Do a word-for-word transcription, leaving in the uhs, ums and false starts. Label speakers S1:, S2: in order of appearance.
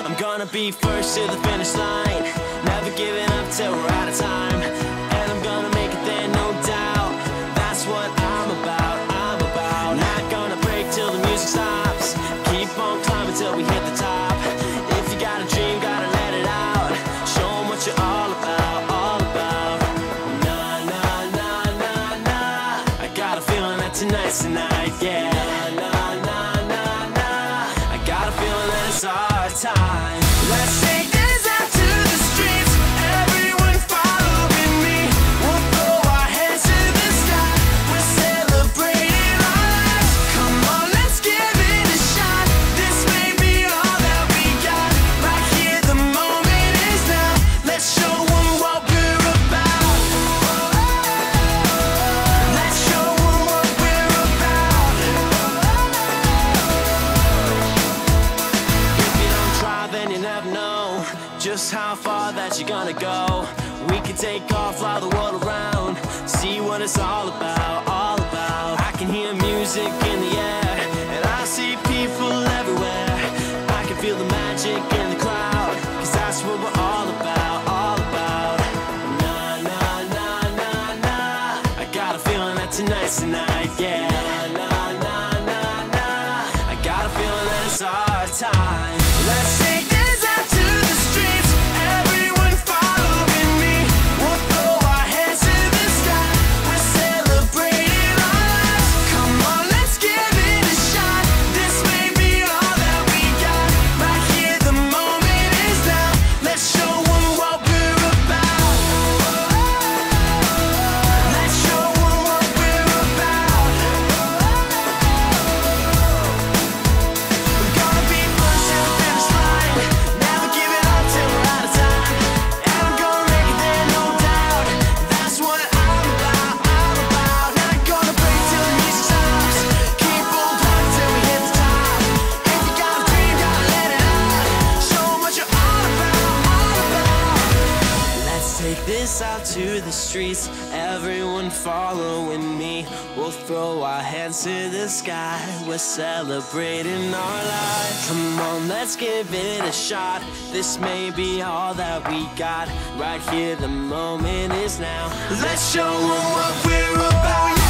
S1: I'm gonna be first to the finish line, never giving up till we're out of time. And I'm gonna make it there, no doubt. That's what I'm about, I'm about. Not gonna break till the music stops. Keep on climbing till we hit the top. If you got a dream, gotta let it out. Show 'em what you're all about, all about. Nah, nah, nah, nah, nah. I got a feeling that tonight's the night, yeah. Nah, nah, nah, nah. I got a feeling that it's our time. Let's take this out to the streets. Everyone following me. We'll throw our hands to the sky. We're celebrating our lives. Come on, let's give it a shot. This may be all that we got. Right here, the moment is now. Let's show 'em what we're about. Let's show 'em what we're about. If you don't try, then you never know just how far that you're gonna go. We can take off, fly the world around, see what it's all about, all about. I can hear music in the air, and I see people everywhere. I can feel the magic in the crowd, 'cause that's what we're all about, all about. Nah, nah, nah, nah, nah. I got a feeling that tonight's the night, yeah. Nah, nah, nah, nah. I got a feeling that it's our time. Let's take this out to the streets. Everyone following me. We'll throw our hands to the sky. We're celebrating our lives. Come on, let's give it a shot. This may be all that we got. Right here, the moment is now. Let's show 'em what we're about. Let's show 'em what we're about. We're gonna be first to the finish line, never give it up till we're out of time. And I'm gonna make it there, no doubt. That's what I'm about, I'm about. Not gonna break till the music stops. Keep on climbing till we hit the top. If you got a dream, gotta let it out. Show 'em what you're all about, all about. Let's take this out to the streets. Everyone following me. We'll throw our hands to the sky. We're celebrating our lives. Come on, let's give it a shot. This may be all that we got. Right here, the moment is now. Let's show 'em what we're about.